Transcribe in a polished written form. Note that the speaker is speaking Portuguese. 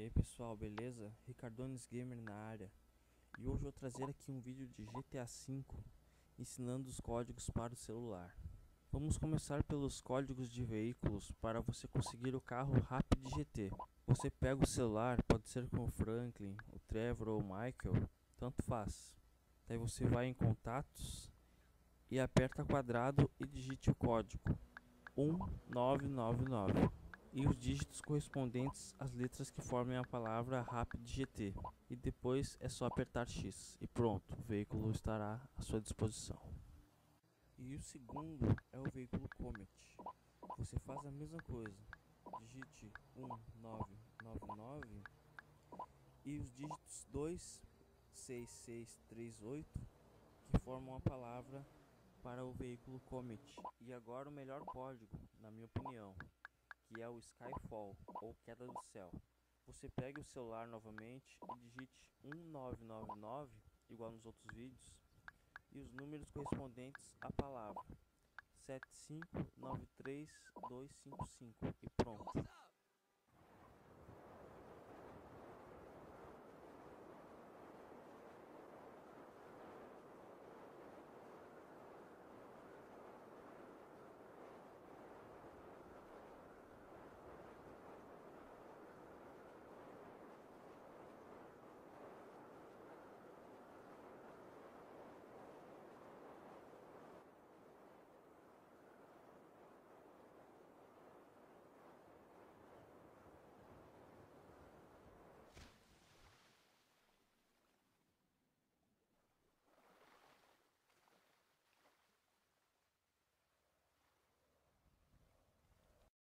aí pessoal, beleza? Ricardones Gamer na área. E hoje eu vou trazer aqui um vídeo de GTA V ensinando os códigos para o celular. Vamos começar pelos códigos de veículos para você conseguir o carro Rapid GT. Você pega o celular, pode ser com o Franklin, o Trevor ou o Michael, tanto faz. Daí você vai em contatos e aperta quadrado e digite o código 1999 e os dígitos correspondentes às letras que formem a palavra Rapid GT, e depois é só apertar X e pronto, o veículo estará à sua disposição. E o segundo é o veículo Comet. Você faz a mesma coisa, digite 1999 e os dígitos 26638 que formam a palavra para o veículo Comet. E agora o melhor código, na minha opinião, que é o Skyfall, ou queda do céu. Você pegue o celular novamente e digite 1999, igual nos outros vídeos, e os números correspondentes à palavra 7593255 e pronto.